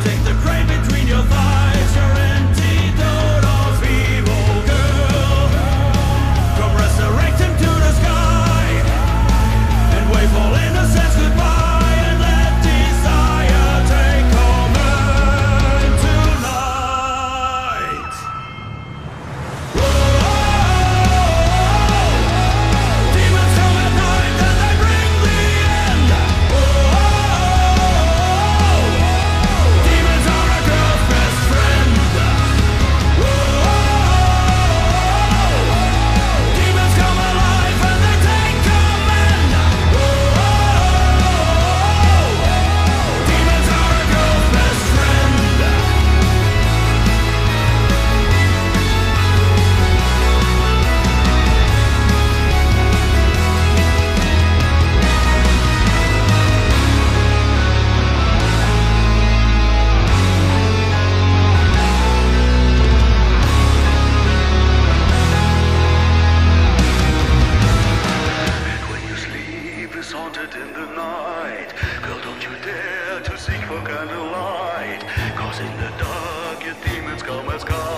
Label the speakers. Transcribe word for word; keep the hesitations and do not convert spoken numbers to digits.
Speaker 1: Stick the crane between your thighs, your antidote of evil, girl. Come resurrect him to the sky, and wave all innocence goodbye, and let desire take command tonight. Whoa, demons come at night and they bring the end. Whoa, demons are a girl's best friend. Whoa, demons come alive and they take command. Whoa, demons are a girl's best friend.
Speaker 2: And when you sleep is haunted in the night, girl, don't you dare to seek for candlelight, 'cause in the dark your demons come as guides.